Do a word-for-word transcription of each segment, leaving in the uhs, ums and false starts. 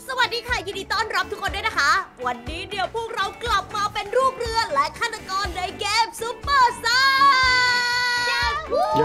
สวัสดีค่ะยินดีต้อนรับทุกคนด้วยนะคะวันนี้เดี๋ยวพวกเรากลับมาเป็นรูปเรือและฆาตกรในเกมซุปเปอร์ไซน์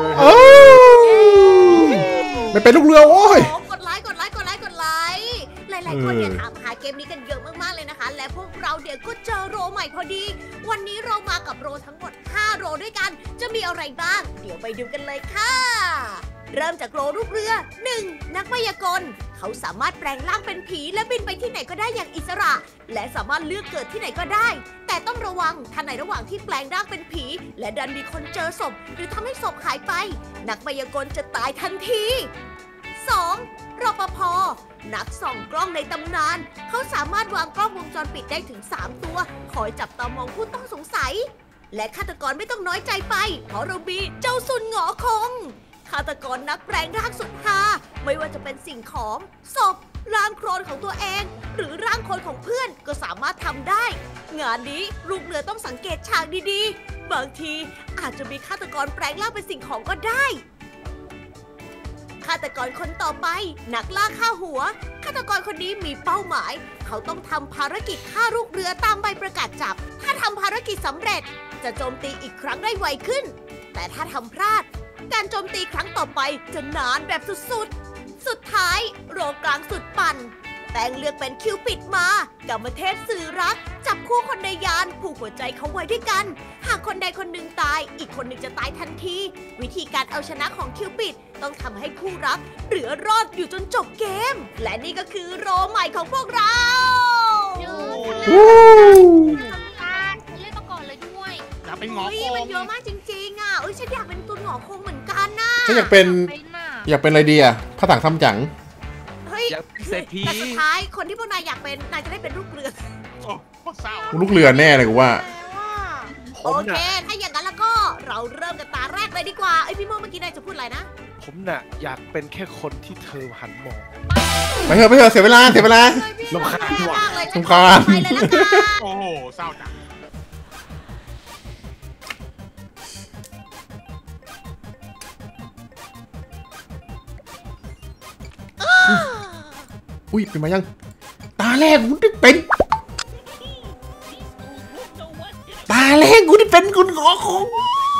ไม่เป็นลูกเรือโว้ยกดไลค์กดไลค์กดไลค์กดไลค์หลายๆคนเนี่ยถามหาเกมนี้กันเยอะมากๆเลยนะคะและพวกเราเดี๋ยวก็เจอโรใหม่พอดีวันนี้เรามากับโรทั้งหมดห้าโรด้วยกันจะมีอะไรบ้างเดี๋ยวไปดูกันเลยค่ะเริ่มจากโรรูปเรือ หนึ่ง นักพยากรณ์เขาสามารถแปลงร่างเป็นผีและบินไปที่ไหนก็ได้อย่างอิสระและสามารถเลือกเกิดที่ไหนก็ได้แต่ต้องระวังถ้าในระหว่างที่แปลงร่างเป็นผีและดันมีคนเจอศพหรือทำให้ศพหายไปนักพยากรณ์จะตายทันที สอง รปภ.นักส่องกล้องในตำนานเขาสามารถวางกล้องวงจรปิดได้ถึงสามตัวคอยจับตามองผู้ต้องสงสัยและฆาตกรไม่ต้องน้อยใจไปเพราะเรามีเจ้าซุนหงอคงฆาตกรนักแปลงร่างสุดฮาไม่ว่าจะเป็นสิ่งของศพร่างโคลนของตัวเองหรือร่างคนของเพื่อนก็สามารถทำได้งานนี้ลูกเรือต้องสังเกตฉากดีๆบางทีอาจจะมีฆาตกรแปลงร่างเป็นสิ่งของก็ได้ฆาตกรคนต่อไปนักล่าฆ่าหัวฆาตกรคนนี้มีเป้าหมายเขาต้องทำภารกิจฆ่าลูกเรือตามใบประกาศจับถ้าทำภารกิจสำเร็จจะโจมตีอีกครั้งได้ไวขึ้นแต่ถ้าทำพลาดการโจมตีครั้งต่อไปจะนานแบบสุดๆสุดท้ายโรกลางสุดปั่นแตงเลือกเป็นคิวปิดมากรรมเทพสื่อรักจับคู่คนในยานผูกหัวใจเขาไว้ด้วยกันหากคนใดคนหนึ่งตายอีกคนหนึ่งจะตายทันทีวิธีการเอาชนะของคิวปิดต้องทำให้คู่รักเหลือรอดอยู่จนจบเกมและนี่ก็คือโรใหม่ของพวกเราเยอะจังเล่นมาก่อนเลยด้วยอยากเป็นหงอคงมันเยอะมากจริงๆอ่ะเอ้ยฉันอยากเป็นตัวหงอคงเหมือนกันน่ะฉันอยากเป็นอยากเป็นอะไรดีอ่ะพระถังทำจังอยากเป็นเศรษฐีแต่สุดท้ายคนที่พวกนายอยากเป็นนายจะได้เป็นลูกเรือโอ้โหเศร้าลูกเรือแน่เลยกูว่าโอเคถ้าอย่างนั้นแล้วก็เราเริ่มกันตาแรกเลยดีกว่าไอพี่โมเมื่อกี้นายจะพูดอะไรนะผมน่ะอยากเป็นแค่คนที่เธอหันมองไปเถอะไปเถอะเสียเวลาเสียเวลาลำคาญว่ะลำคาญโอ้โหเศร้าจังอุ้ยเป็นมายังตาแรกกูได้เป็นตาแรกกูได้เป็นคุณหงอคง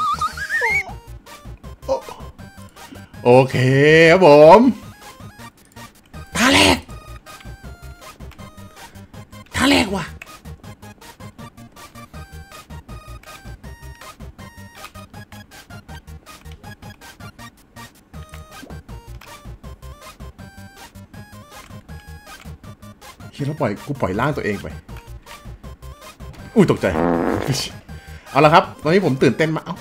โอเคครับผมตาแรกตาแรกว่ะเฮียแล้วปล่อยกูปล่อยล่างตัวเองไปอุ้ยตกใจเอาละครับตอนนี้ผมตื่นเต้นมาเอ้า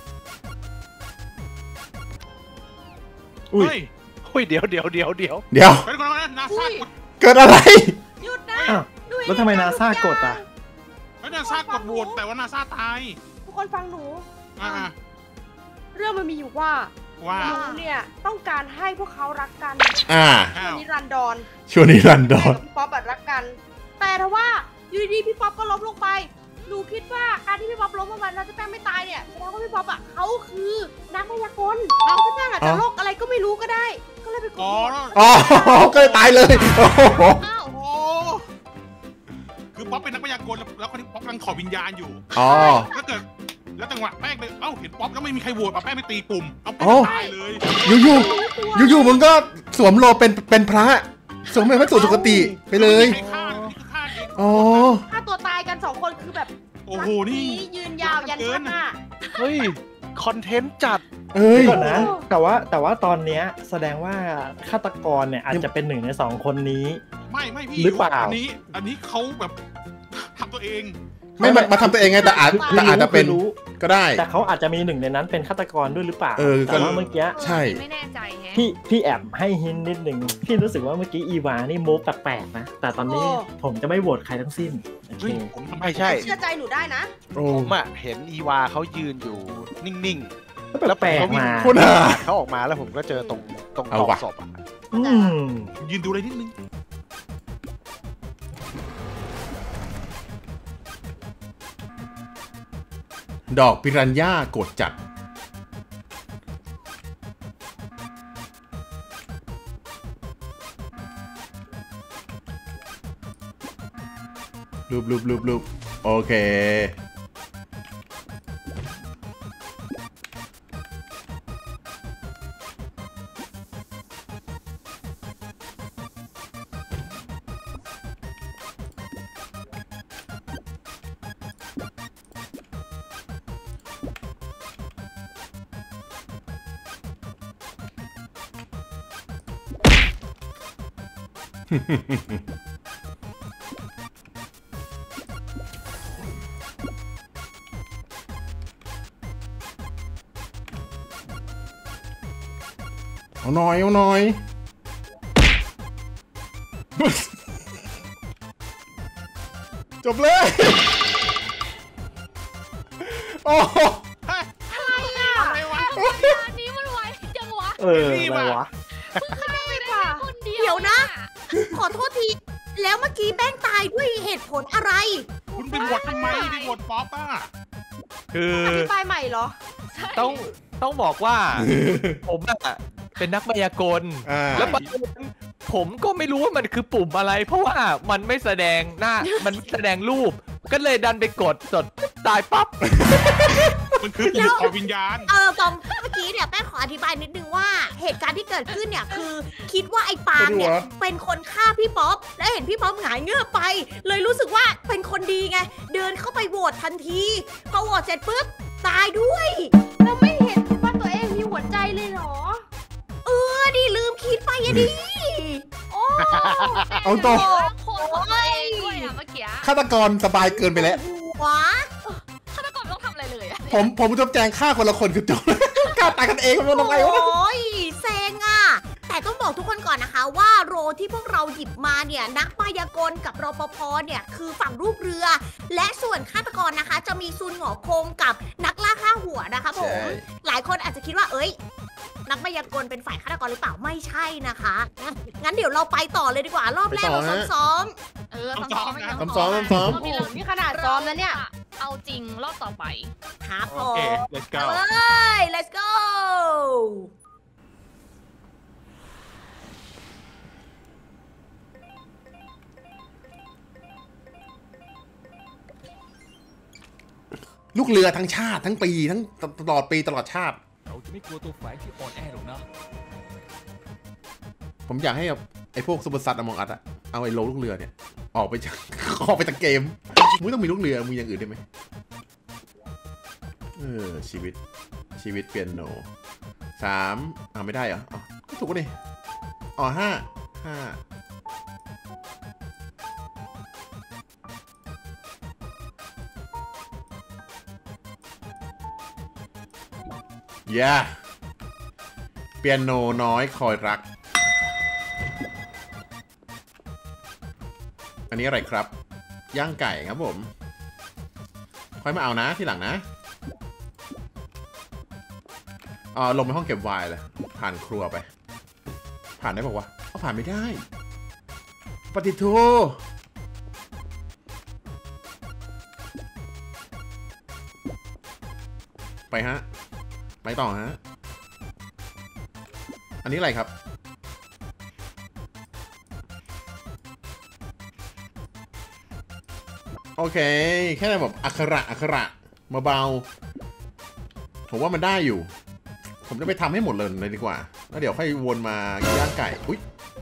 อุ้ยอุ้ยเดี๋ยวเดี๋ยวเดี๋ยวเดี๋ยวเดี๋ยวเกิดอะไรหยุดนะแล้วทำไมนาซากดอ่ะแล้วนาซากดโหวตแต่ว่านาซาตายทุกคนฟังหนูอ่าเรื่องมันมีอยู่ว่าว่าหนูเนี่ยต้องการให้พวกเขารักกันอ่าช่วงนิรันดรช่วงนิรันดรพี่ป๊อปรักกันแต่ถ้าว่าอยู่ดีๆพี่ป๊อปก็ล้มลงไปหนูคิดว่าการที่พี่ป๊อปล้มลงไปแล้วจะแป้งไม่ตายเนี่ยแสดงว่าพี่ป๊อปอ่ะเขาคือนักพยากรณ์เขาจะแป้งอาจจะโรคอะไรก็ไม่รู้ก็ได้ก็เลยไปกดอ๋อก็เลยตายเลยโอ้โหคือป๊อปเป็นนักพยากรณ์แล้วคนที่ป๊อปกำลังถอดวิญญาณอยู่อ๋อถ้าเกิดแล้วจังหวะแป้งเลยเอ้าเห็นป๊อปแล้วไม่มีใครโหวตป๊อปแป้งไม่ตีปุ่มเอาแป้งตายเลยอยู่ๆอยู่ๆมันก็สวมโลเป็นเป็นพระสวมเป็นพระสุกติไปเลยอ๋อถ้าตัวตายกันสองคนคือแบบโอ้โหนี่ยืนยาวยันข้างหน้าเฮ้ยคอนเทนต์จัดเอ้ยก่อนนะแต่ว่าแต่ว่าตอนเนี้ยแสดงว่าฆาตกรเนี่ยอาจจะเป็นหนึ่งในสองคนนี้ไม่ไม่พี่หรือเปล่าอันนี้อันนี้เขาแบบทำตัวเองไม่มาทำตัวเองไงแต่อาจแต่อาจจะเป็นก็ได้แต่เขาอาจจะมีหนึ่งในนั้นเป็นฆาตกรด้วยหรือเปล่าเออแต่ว่าเมื่อกี้ใช่ไม่แน่ใจแฮะพี่พี่แอบให้ฮินนิดหนึ่งพี่รู้สึกว่าเมื่อกี้อีวานี่มูฟแปลกๆนะแต่ตอนนี้ผมจะไม่โหวตใครทั้งสิ้นผมไม่ใช่เชื่อใจหนูได้นะผมอะเห็นอีวาเขายืนอยู่นิ่งๆแล้วแปลกมาเขาออกมาแล้วผมก็เจอตรงตรงตอกศพอะยืนดูอะไรนิดนึงดอกปิรันย่ากดจัดรูปรูปรูปรูปโอเคเอาหน่อยเอาหน่อยจบเลยโอ้อะไรวะอันนี้มันไวจังวะเอออะไรวะคนเดียวเดี๋ยวนะ ขอโทษที แล้วเมื่อกี้แป้งตายด้วยเหตุผลอะไรคุณไปโหวตทำไมไปโหวตป๊อปอ่ะคืออธิบายใหม่เหรอต้องต้องบอกว่า ผมอะเป็นนักมายากลอ่าแล้วประเด็นผมก็ไม่รู้ว่ามันคือปุ่มอะไร เพราะว่ามันไม่แสดงหน้า มันไม่แสดงรูป ก็เลยดันไปกดจดตายปั๊บมันคือปุ่มขอวิญญาณเออตองเมื่อกี้เนี่ยแป้งขออธิบายนิดนึงว่าเหตุการณ์ที่เกิดขึ้นเนี่ยคือคิดว่าไอ้ปาล์มเนี่ยเป็นคนฆ่าพี่ป๊อปและเห็นพี่ป๊อปหงายเงือบไป เลยรู้สึกว่าเป็นคนดีไงเดินเข้าไปโหวตทันทีพอโหวตเสร็จปุ๊บตายด้วยเราไม่เห็นว่าตัวเองมีหัวใจเลยเหรอเออดิลืมคิดไปอะดิโอ้เอาต่อโคตรของตัวเองด้วยอะเมื่อกี้ฆาตกรสบายเกินไปแล้วหัวฆาตกรไม่ต้องทำอะไรเลยอะผมผมจะแจงฆ่าคนละคนคือจบฆ่าตายกันเองมันทำไงวะโอ้ยเซ็งอะแต่ต้องบอกทุกคนก่อนนะคะว่าโรที่พวกเราหยิบมาเนี่ยนักมายากลกับรปภเนี่ยคือฝั่งรูปเรือ และส่วนฆาตกรนะคะ จะมีซุนหงอคงกับนักล่าฆ่าหัวนะคะผม หลายคนอาจจะคิดว่าเอ้ย นักมายากลเป็นฝ่ายฆาตกรหรือเปล่าไม่ใช่นะคะงั้นงั้นเดี๋ยวเราไปต่อเลยดีกว่ารอบแรกเราซ้อมเออซ้อมๆไปก่นซ้อมซ้อมโหนี่ขนาดซ้อมแล้วเนี่ยเอาจริงรอบต่อไปๆครับผโอเคม let's เอา go เลย let's go ลูกเรือทั้งชาติทั้งปีทั้งตลอดปีตลอดชาติเราจะไม่กลัวตัวแฝงที่อ่อนแอหรอกนะผมอยากให้แบบไอ้พวกซูเปอร์ซัตอมองอัดอะเอาไอ้โลลูกเรือเนี่ย ออกไปจาก ออกไปจากเกมมึงต้องมีลูกเรือมึงอย่างอื่นได้ไหมเออชีวิตชีวิตเปียโนสามอ่าไม่ได้เหรออ๋อก็ถูกนี่อ๋อห้าห้าย่าเปียโนน้อยคอยรักอันนี้อะไรครับย่างไก่ครับผมค่อยมาเอานะทีหลังนะอ่าลงไปห้องเก็บไวน์เลยผ่านครัวไป ผ่านได้บอกว่าเอาผ่านไม่ได้ปฏิโทไปฮะไปต่อฮะอันนี้อะไรครับโอเคแค่แบบอักขระอักขระมาเบาผมว่ามันได้อยู่ผมจะไปทำให้หมดเลยเลยดีกว่าแล้วเดี๋ยวค่อยวนมาย่างไก่อุ๊ย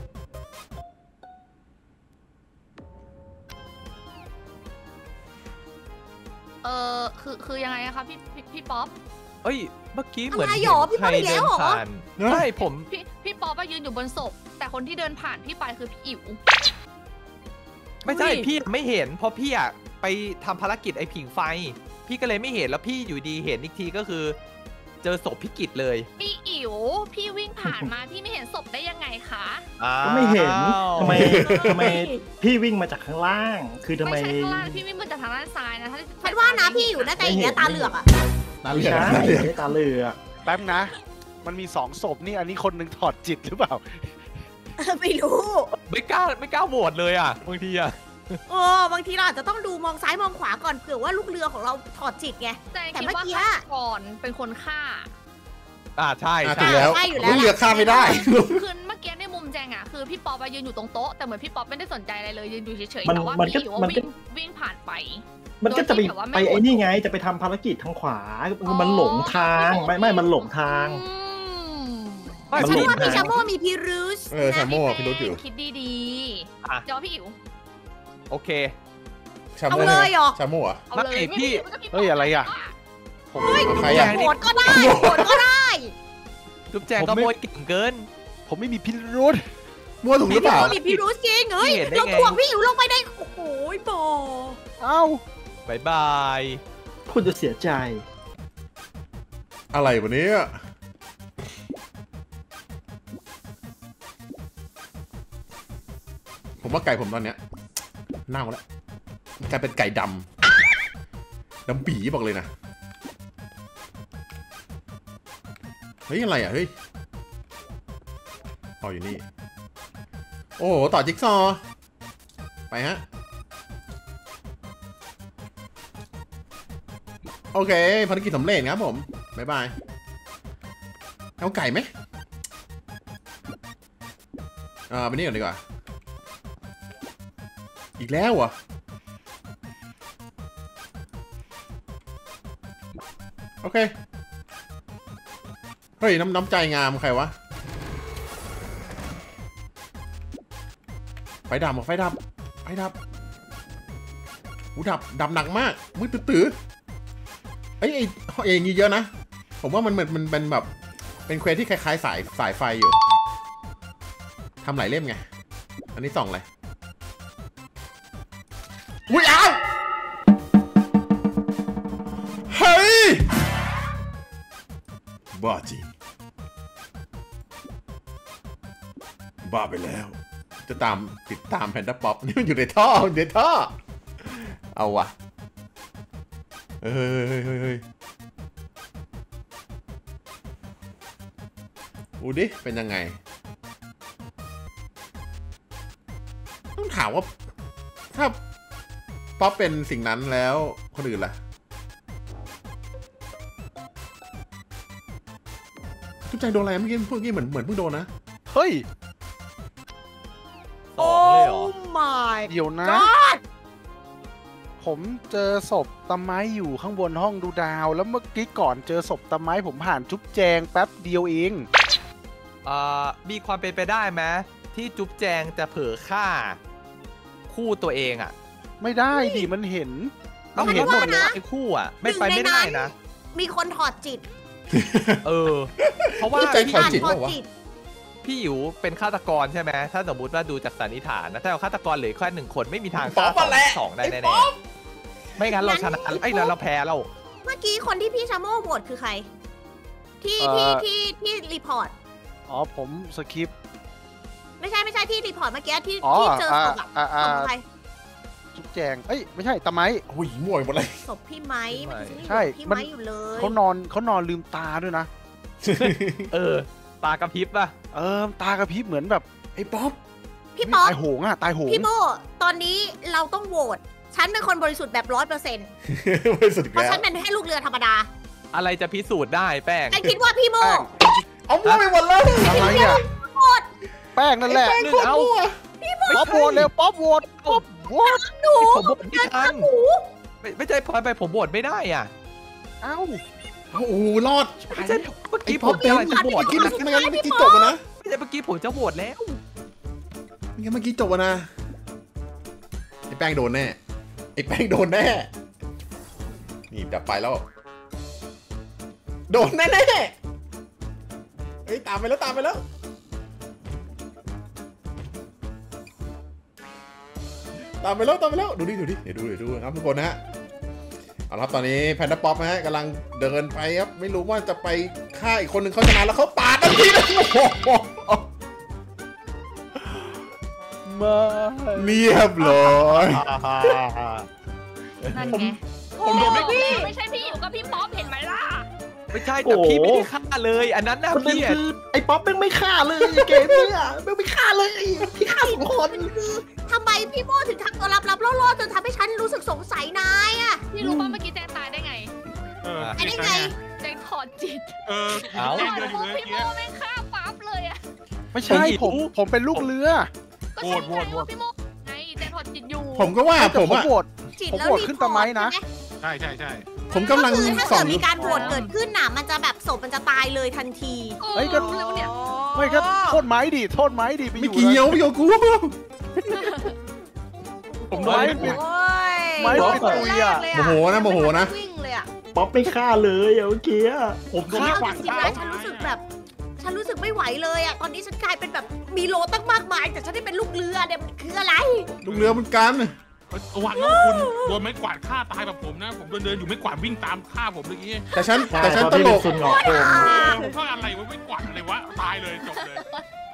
เออคือคือยังไงอะคะพี่พี่พี่ป๊อปเอ้ย เมื่อกี้เหมือนอะไรเห็หรอน พี่ใครป๊อปอีกแล้เดิวน เหรอผ่านใช่ผมพี่พี่ป๊อปอะยืนอยู่บนศพ แต่คนที่เดินผ่านพี่ไปคือพี่อิ๋วไม่ใช่อุ้ยพี่ไม่เห็นเพราะพี่อะไปทำภารกิจไอ้ผิงไฟ พี่ก็เลยไม่เห็นแล้วพี่อยู่ดีเห็นอีกทีก็คือ เจอศพพิกิจเลยพี่อิ๋วพี่วิ่งผ่านมาพี่ไม่เห็นศพได้ยังไงคะก็ไม่เห็นอ้าวทำไมทำไมพี่วิ่งมาจากข้างล่าง คือทำไมไม่ใช่ข้างล่างพี่วิ่งมาจากทางด้านซ้ายนะถ้าฉันว่านะพี่อยู่น่าจะอย่างเงี้ยตาเหลือกอะตาเหลือกใช่ตาเหลือกตาเหลือกแป๊บนะ มันมีสองศพนี่ อันนี้คนหนึ่งถอดจิตหรือเปล่าไม่รู้ไม่กล้าไม่กล้าโหวตเลยอ่ะบางทีอ่ะเออบางทีเราอาจจะต้องดูมองซ้ายมองขวาก่อนเผื่อว่าลูกเรือของเราถอดจิตไงแต่แต่คิดเมื่อว่ากี้ฆาตกรเป็นคนฆ่าอ่าใช่อ่ะใช่ถูกแล้วใช่อยู่แล้วลูกเรือฆ่าไม่ได้คือเมื่อกี้ในมุมแจงอะคือพี่ป๊อปอะยืนอยู่ตรงโต๊ะแต่เหมือนพี่ป๊อปไม่ได้สนใจอะไรเลยยืนอยู่เฉยๆมันแต่ว่ามันก็พี่อิ๋วมันก็วิ่งวิ่งผ่านไปมันก็จะไปโดยที่แบบว่าไม่ไปไอ้นี่ไงจะไปทำภารกิจทางขวามันหลงทางไม่ไม่มันหลงทางอืมไม่มันฉันหลงว่าพี่ทางชาโมมีพิรุษเออชาโม่พี่รู้อยู่คิดดีอ่ะๆเดี๋ยวพี่อิ๋วโอเคชาเอาโม่เลใช่ไหมยเหรอชาโม่เหรอะเอาเลยไม่พี่ก็พี่เฮ้ยอะไรอ่ะ ผมใครอะโหวตก็ได้โหวตก็ได้จุ๊บแจงก็โมยเก่งเกินผมไม่มีพิรุธมั่วถูกหรือเปล่ามีพิรุษจริงเฮ้ยเห็นได้เราไงถ่วงพี่อิ๋วลงไปได้โอ้โหบอเอ้าบายบายคุณจะเสียใจอะไรวะเนี่ยผมว่าไก่ผมตอนเนี้ยเน่าแล้วกลายเป็นไก่ดำดำปีบอกเลยนะเฮ้ยอะไรอ่ะเฮ้ยอ๋ออยู่นี่โอ้โหต่อจิ๊กซอว์ไปฮะโอเคภารกิจสำเร็จครับผมบ๊ายบายเอาไก่ไหมอ่าไปนี่ก่อนดีกว่าอีกแล้วเหรอโอเคเฮ้ยน้ำน้ำใจงามใครวะไฟดับไฟดับไฟดับหูดับดับหนักมากมืดตื้อๆเอ้ยไอ้เองงี้เยอะนะผมว่ามันเหมือนมันเป็นแบบเป็นเควสที่คล้ายๆสายสายไฟอยู่ทำหลายเล่มไงอันนี้ส่องอะไรอุ้ยอ้าวเฮ้ยบ้าจริงบ้าไปแล้วจะตามติดตามแพนด้าป๊อปนี่มันอยู่ในท่ออยู่ในท่อเอาวะเฮ้ยเฮ้ยเฮ้ยเฮ้ยดูดิเป็นยังไงต้องถามว่าถ้าป๊อปเป็นสิ่งนั้นแล้วคนอื่นล่ะทุกใจโดนอะไรเมื่อกี้เมื่อกี้เหมือนเหมือนเพิ่งโดนนะเฮ้ยสองเลยเหรอ my เดี๋ยวนะ ผมเจอศพตะไม้อยู่ข้างบนห้องดูดาว แล้วเมื่อกี้ก่อนเจอศพตะไม้ผมผ่านจุ๊บแจงแป๊บเดียวเองอ่ามีความเป็นไปได้ไหมที่จุ๊บแจงจะเผลอฆ่า คู่ตัวเองอ่ะไม่ได้ดิมันเห็นต้องมันเห็เห็นนหหมมดดเลเลย ยไอ้คู่อ่ะ ไม่ไปไม่ได้นะมีคนถอดจิตเออ เพราะว่าจุ๊บแจงพี่ถอดอ่านจิตถอดเปล่าวะจิตพี่อิ๋วเป็นฆาตกรใช่ไหมถ้าสมมติว่าดูจากสันนิษฐานนะถ้าเอาฆาตกรเหลือแค่หนึ่งคนไม่มีทางป๊อปฆ่ามาแหละสองได้ไอ้แน่ป๊อปๆไม่งั้นเราชนะไอ้ยเราแพ้เราเมื่อกี้คนที่พี่ชาโม่โหวตคือใคร ที่เอ่ที่อที่ที่รีพอร์ตอ๋อผมสคริปต์ไม่ใช่ไม่ใช่ที่รีพอร์ตเมื่อกี้ที่อ๋อที่เจอศพอะอ่าศอ่าพของใครจุ๊บแจงเอ้ยไม่ใช่ตะไม้โอ้ยมั่วหมดเลยศพพี่ไม้พี่ไม้เมื่อกี้ใช่พี่มันไม้อยู่เลยเขานอนเขานอนลืมตาด้วยนะเออ ตากระพริบป่ะเออตากระพริบเหมือนแบบไอ้ป๊อปพี่ป๊อปตายโหงอ่ะตายโหงพี่โมตอนนี้เราต้องโหวตฉันเป็นคนบริสุทธิ์แบบร้อยเปอร์เซ็นต์ไม่สุดอีกเพราะแล้วฉันเป็นแค่ลูกเรือธรรมดาอะไรจะพิสูจน์ได้แป้งฉันคิดว่าพี่โมแป้งเอามั่วไปหมดเลยอะไรอ่ะโหวตแป้งนั่นแหละแป้งโคตรมั่วป๊อปโหวตเร็วป๊อปโหวตป๊อปโหวตหนูผมโหวตไม่ทันหนูไม่ไม่ใช่พอไปผมโหวตไม่ได้อ่ะเอ้าโอ้โหรอดไม่ใช่เมื่อกี้ไอ้ผป๊อมปจะจะโหวตเมื่อกี้นะไม่งั้นเมื่อกี้จบอะนะไม่ใช่เมื่อกี้ผมจะโหวตแล้วไม่งั้นเมื่อกี้จบอะนะไอ้แป้งโดนแน่ไอ้แป้งโดนแน่นี่ดับไปแล้ว โดนแน่แน่เฮ้ยตามไปแล้วตามไปแล้วตามไปแล้วตามไปแล้วดูดิดูดิเดี๋ยวดูเดี๋ยวดูครับทุกคนนะฮะเอาละครับตอนนี้แพนด้าป๊อปนะฮะกำลังเดินไปครับไม่รู้ว่าจะไปฆ่าอีกคนหนึ่งเขาชนะแล้วเขาปาดทันทีเลยโอ้โหมาเรียบร้อยนั่นไงผมโดนไม่พี่ไม่ใช่พี่อิ๋วกับพี่ป๊อปเห็นไหมล่ะไม่ใช่แต่พี่ไม่ได้ฆ่าเลย อันนั้นนะประเด็นพี่คือไอ้ป๊อปแม่งไม่ฆ่าเลยเกมเนี้ยแม่งไม่ฆ่าเลยพี่ฆ่าสองคนทำไมพี่โมถึงทำตัวลับๆล่อๆจนทำให้ฉันรู้สึกสงสัยนายอะพี่รู้ป่ะเมื่อกี้แจงตายได้ไงเออไอ้นี่ไงแจงถอดจิตเออเอาแจ้งเดินอยู่เลยพี่โมเมื่อกี้แม่งฆ่าปั๊บเลยอะไม่ใช่ผมผมเป็นลูกเรือก็โหวใช่ตโหวไงตโหวตว่าพี่โมไงแจงถอดจิตอยู่ผมก็ว่าแต่ผมผมอะโหวตผิดผมแล้วโหวตรีขึ้นพอตะไม้ร์ตนะใช่ไหมใช่ใช่ใช่ผมกำลังก็คือถ้าส่เกิอดงมีการโหวตเกิดขึ้นน่ะมันจะแบบศพมันจะตายเลยทันทีเฮ้ยก็รู้เลยว่าเนี่ยไม่ก็โทษไม้ดิโทษไม้ดิไปอไม่ยู่เกี่ยวไม่เกี่ยวกูผมโดนไม้เล่นปิดโอ้ยไม้ปิดคนตุยแรอ่ะกเลยโมโหนะโมโหนะวิ่งเลยอะป๊อปไม่ฆ่าเลยอะเมื่อกี้อะผมโดนเอาไม่กวาดจริงๆนะฉันรู้สึกแบบ ฉันรู้สึกไม่ไหวเลยอ่ะ ตอนนี้ฉันกลายเป็นแบบมีโลตั้งมากมาย แต่ฉันได้เป็นลูกเรือเนี่ยมันคืออะไรลูกเรือเหมือนกันระวังนะคุณโดนไม้กวาดฆ่าตายแบบผมนะ ผมเดินเดินอยู่ไม่กวาดวิ่งตามฆ่าผมเมื่อกี้แต่ฉันใช่แต่ฉันเพราะตพี่ลเป็นกซุนหงอกโคงผมก็อะไรวะไม่กวาดอะไรวะตายเลยจบเลย